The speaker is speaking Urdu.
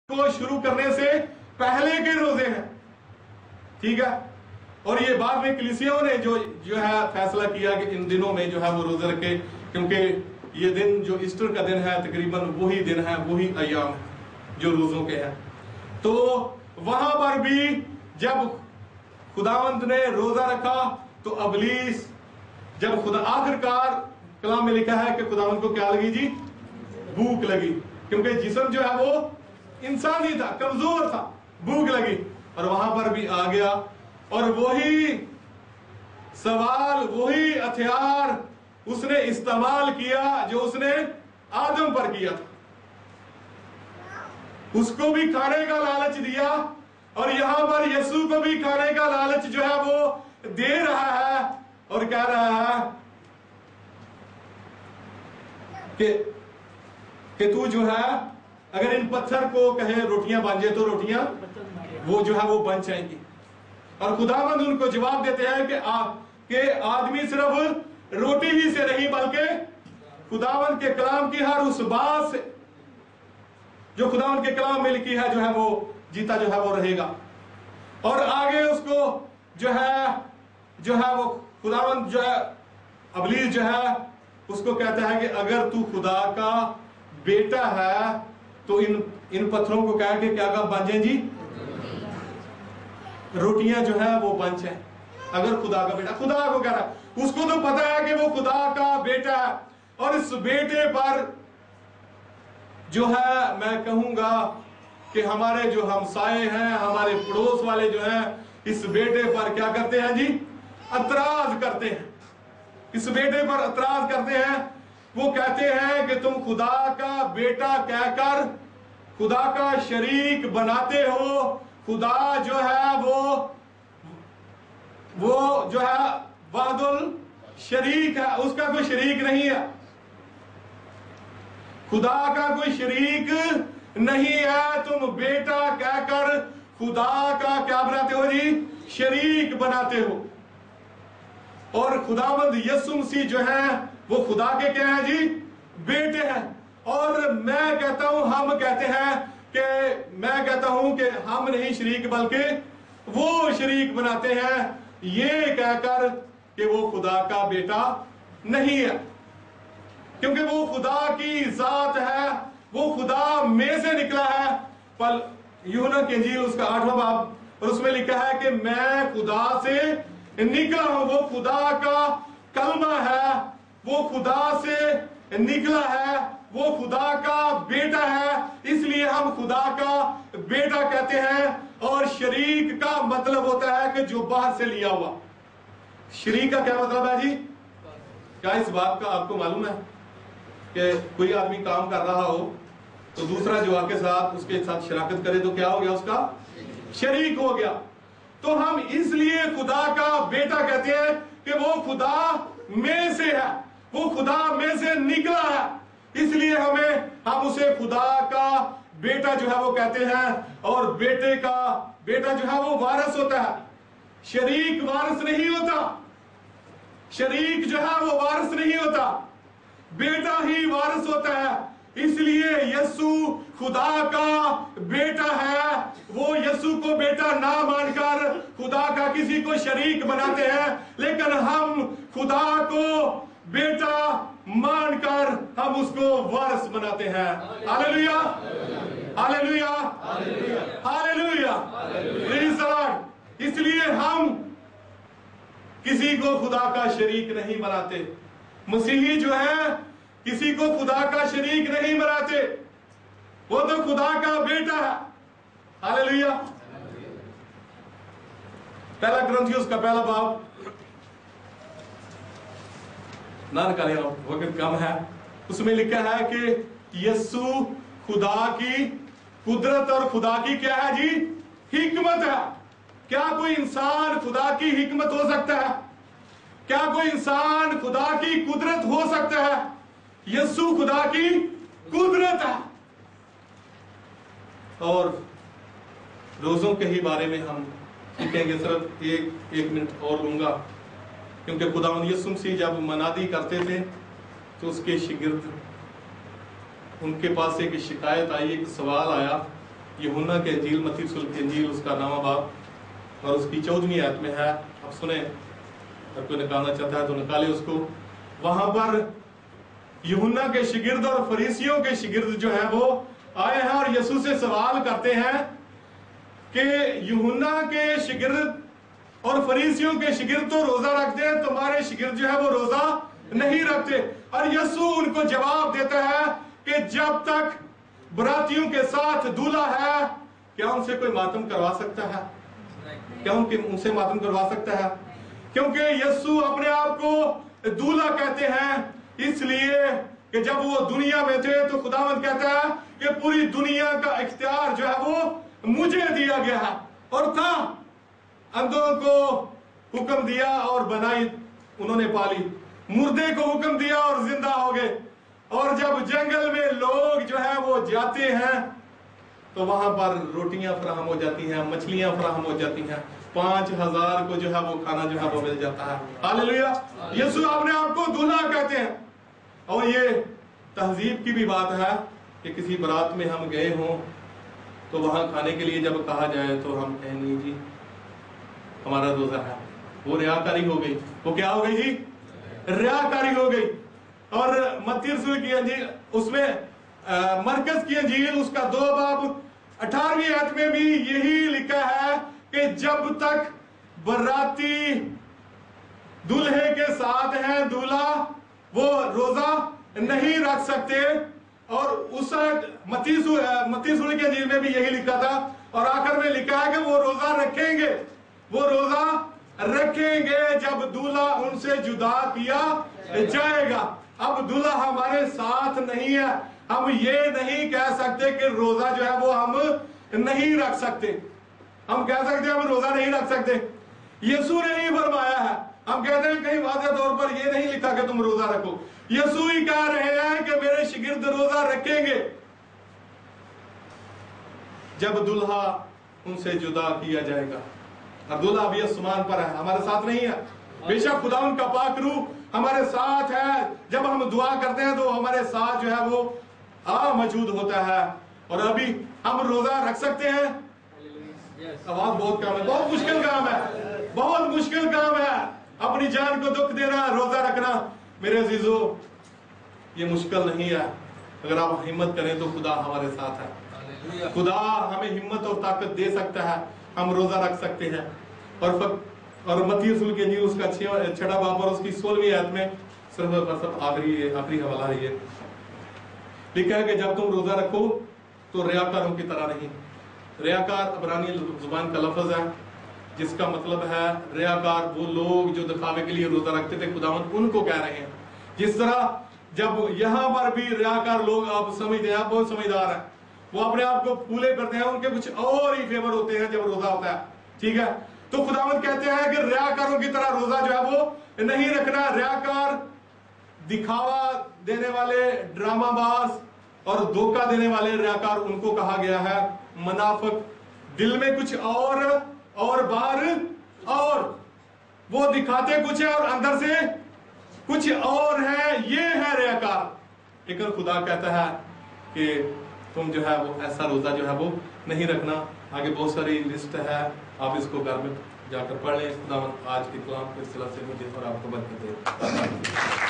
کو شروع کرنے سے پہلے کے روزے ہیں، ٹھیک ہے. اور یہ بعد میں کلیسیوں نے جو ہے فیصلہ کیا کہ ان دنوں میں جو ہے وہ روزے رکھے، کیونکہ یہ دن جو ایسٹر کا دن ہے تقریباً وہی دن ہے، وہی ایام ہے جو روزوں کے ہیں. تو وہاں پر بھی جب خداوند نے روزہ رکھا تو ابلیس جب آخرکار کلام میں لکھا ہے کہ خداوند کو کیا لگی جی؟ بھوک لگی، کیونکہ جسم جو ہے وہ انسانی تھا، کمزور تھا، بھوک لگی اور وہاں پر بھی آ گیا اور وہی سوال، وہی ہتھیار اس نے استعمال کیا جو اس نے آدم پر کیا تھا. اس کو بھی کھانے کا لالچ دیا اور یہاں پر یسوع کو بھی کھانے کا لالچ جو ہے وہ دے رہا ہے اور کہہ رہا ہے کہ تو جو ہے اگر ان پتھر کو کہے روٹیاں بن جائے تو روٹیاں وہ جو ہے وہ بن جائیں گی. اور خداوند ان کو جواب دیتے ہیں کہ آدمی صرف روٹی ہی سے نہیں بلکہ خداوند کے کلام کی ہر اس بات سے جو خداوند کے کلام میں لکھی ہے جو ہے وہ جیتا جو ہے وہ رہے گا. اور آگے اس کو جو ہے وہ خداوند جو ہے ابلیس جو ہے اس کو کہتا ہے کہ اگر تو خدا کا بیٹا ہے تو ان پتھروں کو کہہ کے کیا بن جائیں جی؟ روٹیاں جو ہے وہ بن جائیں. اگر خدا کا بیٹا، خدا کو کہہ رہا ہے، اس کو تو پتا ہے کہ وہ خدا کا بیٹا ہے اور اس بیٹے پر جو ہے میں کہوں گا کہ ہمارے جو ہمسائے ہیں، ہمارے پڑوس والے جو ہیں اس بیٹے پر کیا کرتے ہیں جی؟ اعتراض کرتے ہیں. اس بیٹے پر اعتراض کرتے ہیں. وہ کہتے ہیں کہ تم خدا کا بیٹا کہہ کر خدا کا شریک بناتے ہو. خدا جو ہے وہ جو ہے وحد الشریک ہے، اس کا کوئی شریک نہیں ہے. خدا کا کوئی شریک نہیں ہے. تم بیٹا کہہ کر خدا کا کیا بناتے ہو جی؟ شریک بناتے ہو. اور خداوند یسوع مسیح جو ہے وہ خدا کے کیا ہیں جی؟ بیٹے ہیں. اور میں کہتا ہوں، ہم کہتے ہیں کہ میں کہتا ہوں کہ ہم نہیں شریک بلکہ وہ شریک بناتے ہیں یہ کہہ کر کہ وہ خدا کا بیٹا نہیں ہے، کیونکہ وہ خدا کی ذات ہے، وہ خدا میں سے نکلا ہے. پر یوحنا کی انجیل اس کا 8واں باب اور اس میں لکھا ہے کہ میں خدا سے نکلا ہوں. وہ خدا کا کلمہ ہے، وہ خدا سے نکلا ہے، وہ خدا کا بیٹا ہے. اس لیے ہم خدا کا بیٹا کہتے ہیں. اور شریک کا مطلب ہوتا ہے کہ جو باہر سے لیا ہوا. شریک کا کیا مطلب ہے جی؟ کیا اس بات کا آپ کو معلوم ہے کہ کوئی آدمی کام کر رہا ہو تو دوسرا جو آ کے ساتھ اس کے ساتھ شراکت کرے تو کیا ہو گیا؟ اس کا شریک ہو گیا. تو ہم اس لیے خدا کا بیٹا کہتے ہیں کہ وہ خدا میں سے ہے، وہ خدا میں سے نکلا ہے. اس لیے ہم اسے خدا کا بیٹا جو ہے وہ کہتے ہیں. اور بیٹے کا بیٹا جو ہے وہ وارث ہوتا ہے، شریک وارث نہیں ہوتا. شریک جو ہے وہ وارث نہیں ہوتا، بیٹا ہی وارث ہوتا ہے. اس لیے یسوع خدا کا بیٹا ہے. وہ یسوع کو بیٹا نہ مان کر خدا کا کسی کو شریک بناتے ہیں، لیکن ہم خدا کو بیٹا مان کر ہم اس کو وارث بناتے ہیں. ہاللیلویا، ہاللیلویا، ہاللیلویا، پریز دی لارڈ. اس لیے ہم کسی کو خدا کا شریک نہیں بناتے. مسیحی جو ہے کسی کو خدا کا شریک نہیں بناتے، وہ تو خدا کا بیٹا ہے. ہاللیلویا. پہلا کرنتھیوس کا پہلا باب نہ نکالے، وقت کم ہے. اس میں لکھا ہے کہ یسوع خدا کی قدرت اور خدا کی کیا ہے جی؟ حکمت ہے. کیا کوئی انسان خدا کی حکمت ہو سکتا ہے؟ کیا کوئی انسان خدا کی قدرت ہو سکتا ہے؟ یسوع خدا کی قدرت ہے. اور روزوں کے ہی بارے میں ہم سیکھیں گے. صرف ایک منٹ اور لوں گا، کیونکہ خداوند یسوع مسیح جب منادی کرتے تھے تو اس کے شاگرد ان کے پاس ایک شکایت آئی، ایک سوال آیا यूहन्ना के इंजील, मत्ती रसूल की इंजील, उसका 9वां बाब और उसकी 14वीं आयत में है। अब सुने, अगर कोई निकालना चाहता है तो निकाले उसको। वहां पर यूहन्ना के शिगिर्द और फरीसियों के शिगिर्द जो है वो आए हैं और यीशु से सवाल करते हैं कि यूहन्ना के शिगिर्द और फरीसियों के शिगिर्द तो रोजा रखते हैं, तुम्हारे शिगिर्द जो है वो रोजा नहीं रखते। और यीशु उनको जवाब देता है कि जब तक बरातियों के साथ दूल्हा है, क्या उनसे कोई मातम करवा सकता है? क्या उनसे मातम करवा सकता है? क्योंकि यीशु अपने आप को दूल्हा कहते हैं, इसलिए कि जब वो दुनिया में थे तो खुदावंद कहता है कि पूरी दुनिया का इख्तियार जो है वो मुझे दिया गया है। और था, अंधों को हुक्म दिया और बनाई उन्होंने पाली, मुर्दे को हुक्म दिया और जिंदा हो गए। और जब जंगल में लोग जो है वो जाते हैं तो वहां पर रोटियां फराहम हो जाती हैं, मछलियां फराहम हो जाती हैं, 5000 को जो है वो खाना जो है वो मिल जाता है। हालेलुया। यीशु अपने आप को दूल्हा कहते हैं। और ये तहजीब की भी बात है कि किसी बारात में हम गए हों तो वहां खाने के लिए जब कहा जाए तो हम कहें नहीं जी हमारा रोजा है। वो रियाकारी हो गई। वो क्या हो गई जी? रियाकारी हो गई। और मत्ती रसूल की अंजील, उसमें मरकज की अंजील, उसका 2 बाब 18वीं आयत में भी यही लिखा है कि जब तक बराती दूल्हे के साथ है, दूल्हा वो रोजा नहीं रख सकते। और उस मत्ती रसूल की अंजील में भी यही लिखा था। और आखिर में लिखा है कि वो रोजा रखेंगे, वो रोजा रखेंगे जब दूल्हा उनसे जुदा किया जाएगा। अब दूल्हा हमारे साथ नहीं है, हम ये नहीं कह सकते कि रोजा जो है वो हम नहीं रख सकते। हम कह सकते हैं हम रोजा नहीं रख सकते, यीशु ने ही फरमाया है। हम कहते हैं कहीं वाज़ेह तौर पर ये नहीं लिखा कि तुम रोजा रखो, यीशु ही कह रहे हैं कि मेरे शिगिर्द रोजा रखेंगे जब दूल्हा उनसे जुदा किया जाएगा। और दूल्हा अभी आसमान पर है, हमारे साथ नहीं है। बेशक खुदा उनका पाक रूह हमारे साथ है, जब हम दुआ करते हैं तो हमारे साथ जो है वो मौजूद होता है। और अभी हम रोजा रख सकते हैं। आवाज बहुत कम है, बहुत मुश्किल काम है, बहुत मुश्किल काम है अपनी जान को दुख देना, रोजा रखना। मेरे अजीजों, ये मुश्किल नहीं है। अगर आप हिम्मत करें तो खुदा हमारे साथ है। खुदा हमें हिम्मत और ताकत दे सकता है, हम रोजा रख सकते हैं। और मत्ती रसूल की इंजील, उसका 6वां बाब और उसकी 16वीं आयत में सिर्फ आखिरी हवाला है ये लिखा है कि जब तुम रोजा रखो तो रियाकारों की तरह नहीं। रियाकार अबरानी जुबान का लफ्ज है जिसका मतलब है रियाकार वो लोग जो दिखावे के लिए रोजा रखते थे, खुदावंद उनको कह रहे हैं। जिस तरह जब यहाँ पर भी रियाकार लोग, आप समझते हैं, आप बहुत समझदार हैं, वो अपने आप को फूले करते हैं, उनके कुछ और ही फेवर होते हैं जब रोजा होता है, ठीक है। तो खुदावंद कहते हैं कि रियाकारों की तरह रोजा जो है वो नहीं रखना। रियाकार दिखावा देने वाले, ड्रामाबाज और धोखा देने वाले रियाकार, उनको कहा गया है मुनाफिक। दिल में कुछ और बाहर और, वो दिखाते कुछ है और अंदर से कुछ और है, ये है रियाकार। लेकिन खुदा कहता है कि तुम जो है वो ऐसा रोजा जो है वो नहीं रखना। आगे बहुत सारी लिस्ट है, आप इसको घर में जाकर पढ़ लें। खुदा आज के कलाम के सिलसिले से मुझे और आपको बरकत दे।